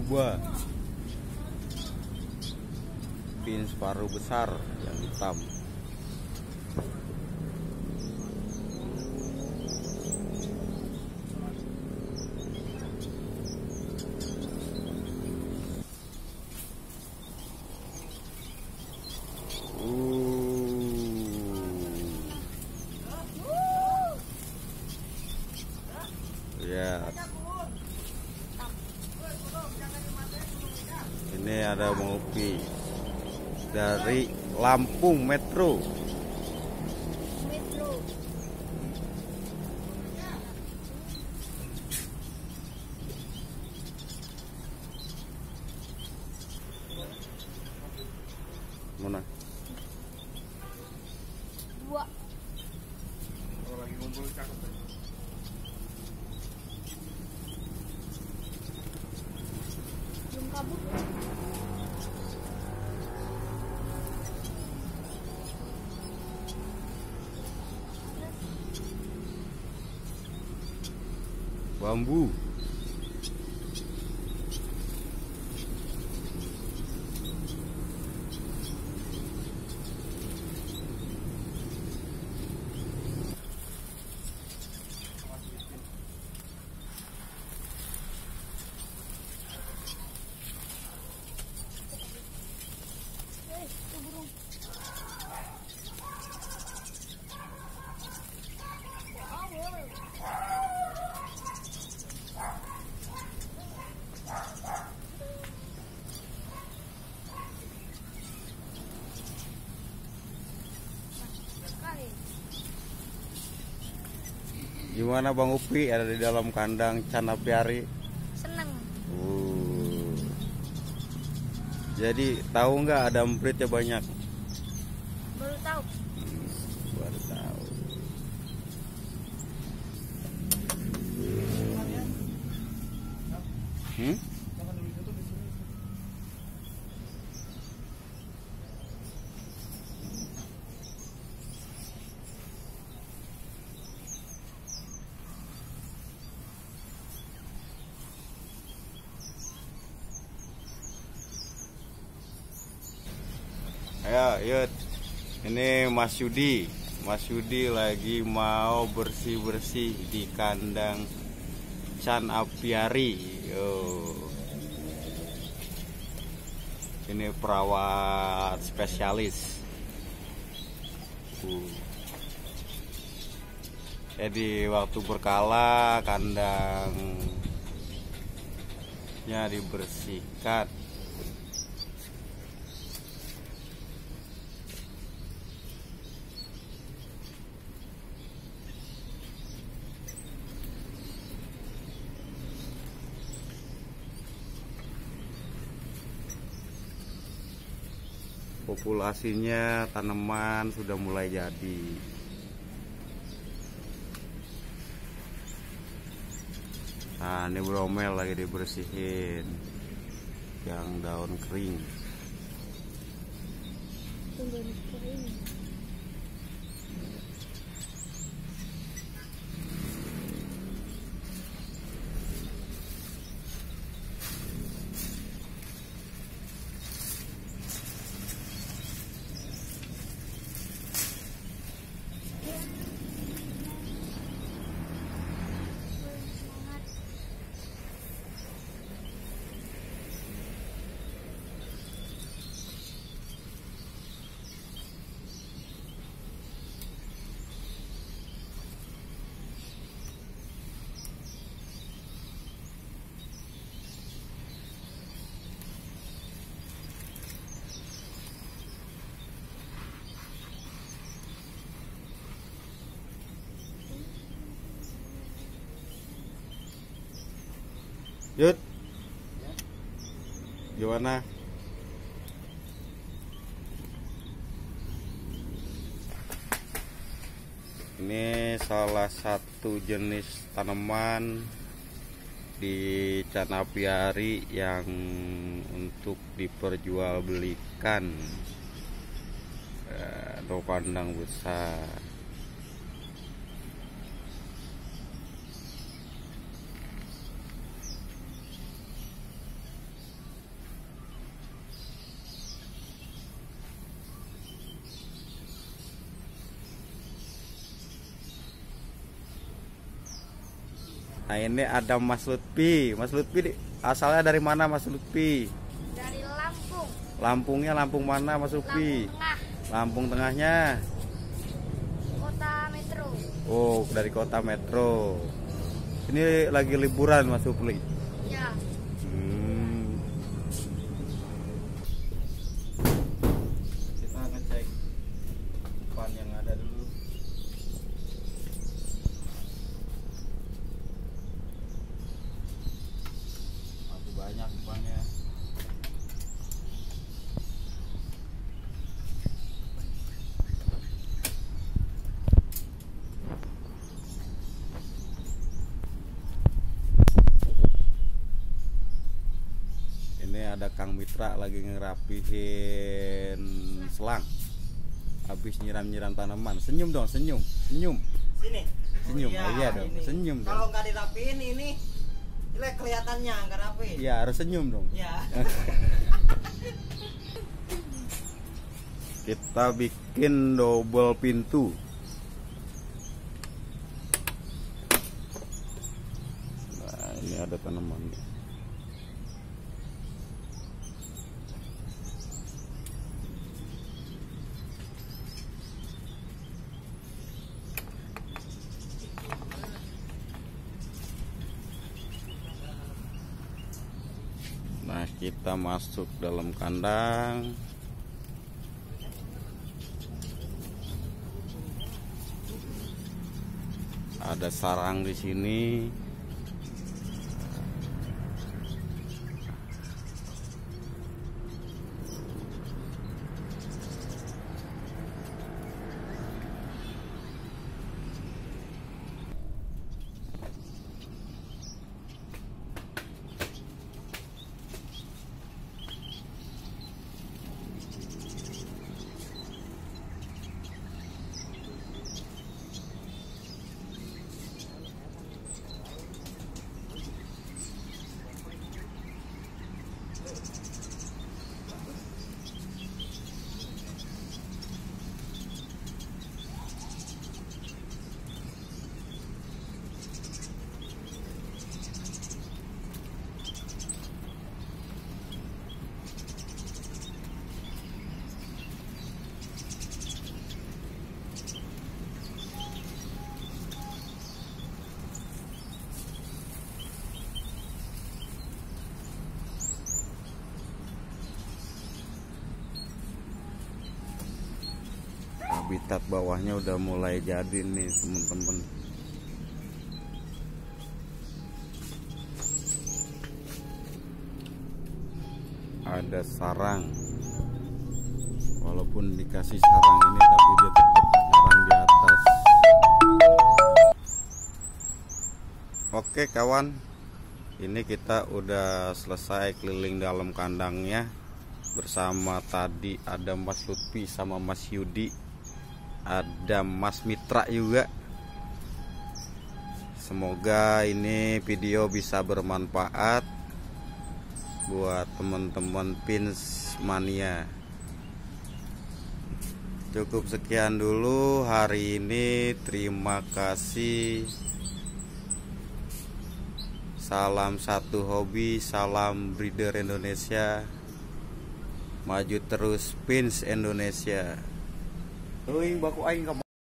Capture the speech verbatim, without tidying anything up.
Buah pin separuh besar yang hitam. Ya, ini ada Bang Upi dari Lampung Metro. Metro. Mana? Dua. Kalau lagi ngumpul cakep. Belum kabur. Bambu. Eh, itu burung. Sekali. Gimana Bang Upi ada di dalam kandang Can Apiari? Seneng. Uh. Jadi tahu nggak ada empritnya banyak? Baru tahu. Baru tahu. Hmm? Ayo, yuk. Ini Mas Yudi. Mas Yudi lagi mau bersih-bersih di kandang Can Apiari. Yo. Ini perawat spesialis. Uh. Jadi waktu berkala kandangnya dibersihkan. Populasinya tanaman sudah mulai jadi. Nah, ini bromel lagi dibersihin yang daun kering. Tunggu kering. Yud, gimana? Ini salah satu jenis tanaman di Can Apiari yang untuk diperjualbelikan atau kandang besar. Nah ini ada Mas Lutfi. Mas Lutfi asalnya dari mana Mas Lutfi? Dari Lampung. Lampungnya Lampung mana Mas Lutfi? Lampung Tengah. Lampung tengahnya. Kota Metro. Oh, dari kota Metro. Ini lagi liburan Mas Lutfi. Ya. Hmm. Kita ngecek depan yang ada dulu. Masih banyak depannya. Ini ada Kang Mitra lagi ngerapihin selang. Habis nyiram-nyiram tanaman. Senyum dong, senyum, senyum. Sini. Senyum, Oh, iya, oh, iya dong, ini. senyum dong. Kalau nggak dirapiin ini, jelek kelihatannya nggak rapi. Iya, harus senyum dong. Ya. Kita bikin double pintu. Nah, ini ada tanaman. Nah, kita masuk dalam kandang. Ada sarang di sini. Habitat bawahnya udah mulai jadi nih temen-temen. Ada sarang. Walaupun dikasih sarang ini tapi dia tetap sarang di atas. Oke kawan, ini kita udah selesai keliling dalam kandangnya. Bersama tadi ada Mas Lutfi sama Mas Yudi, ada Mas Mitra juga. Semoga ini video bisa bermanfaat buat teman-teman pins mania. Cukup sekian dulu hari ini. Terima kasih. Salam satu hobi, salam breeder Indonesia. Maju terus pins Indonesia. Euing baku aing